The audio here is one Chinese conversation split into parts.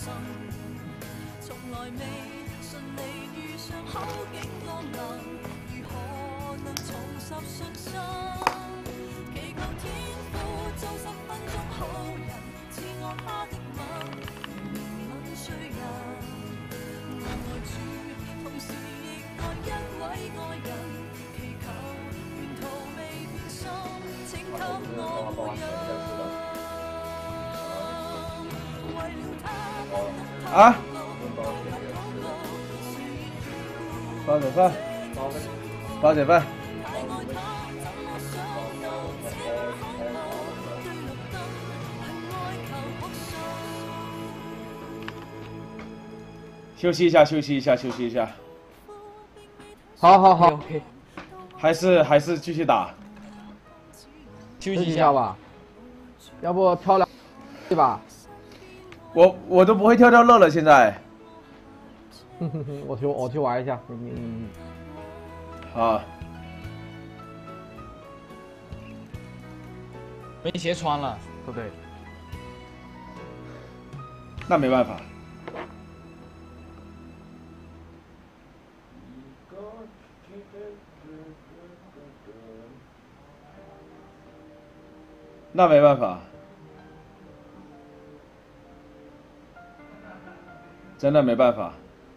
從來未順利遇上好景安能，如何能重拾信心？祈求天父做10分鐘好人，賜我他的吻，吻碎人。我愛主，同時亦愛一位愛人，祈求沿途未變心，請給我護佑。 啊！8點半，8點半。休息一下，休息一下，休息一下。 好好好 ，OK。 还是继续打。 休息一下吧，要不跳两对吧？ 我都不会跳乐了，现在。 我去玩一下。 好。 没鞋穿了，对不对？ 那没办法。那没办法。真的没办法。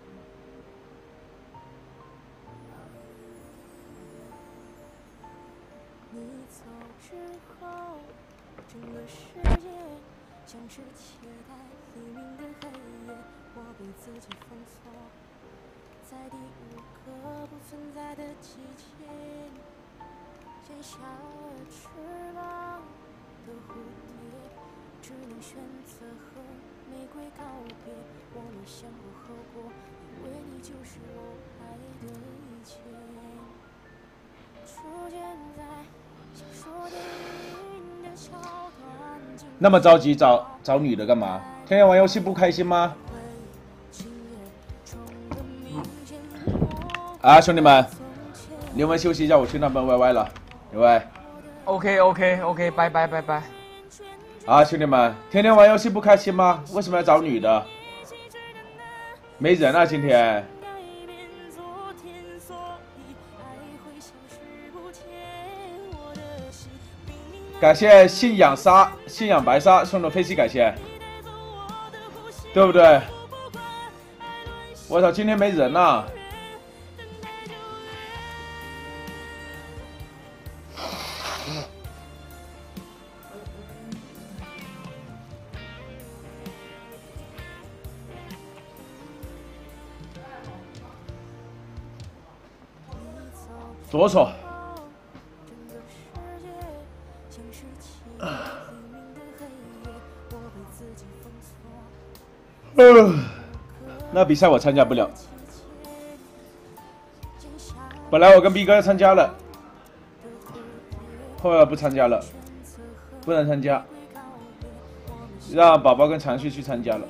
你走之后，整个世界像是切带黎明的黑夜，我被自己封锁在第5个不存在的季节，剪下了翅膀的蝴蝶，只能选择和玫瑰告别。我没想过后果，因为你就是我爱的一切。出现在小说电影的桥段。 那么着急找女的干嘛？天天玩游戏不开心吗？啊，兄弟们，你们休息一下，我去那边 YY 了，各位。 OK，拜拜。 啊，兄弟们，天天玩游戏不开心吗？为什么要找女的？没人啊，今天。感谢信仰白沙送的飞机，感谢，对不对？我操，今天没人啊！左手。那比赛我参加不了。本来我跟 B 哥要参加了，后来不参加了，不能参加，让宝宝跟常旭去参加了。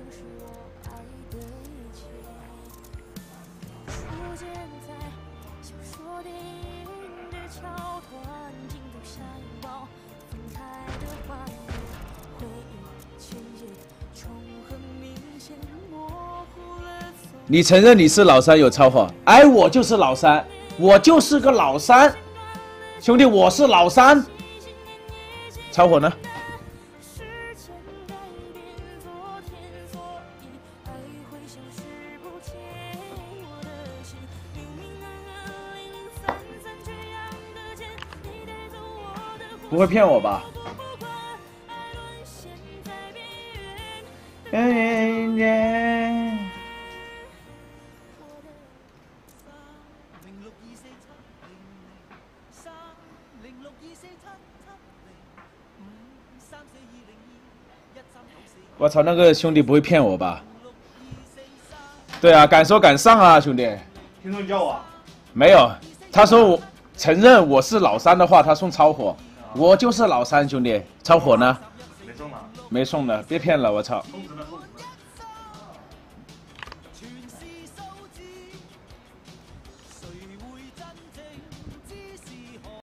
你承认你是老三有超火？哎，我就是老三，我就是个老三，兄弟，我是老三。超火呢？不会骗我吧？我操，那个兄弟不会骗我吧？对啊，敢说敢上啊，兄弟。 听说你叫我？ 没有，他说我承认我是老三的话，他送超火。我就是老三，兄弟，超火呢？ 没送呢。 没送的，别骗了，我操。 充值呢？充值。